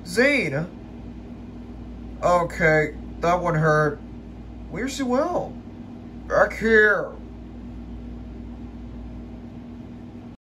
Zane! Okay, that one hurt. Where's Sewell? Back here.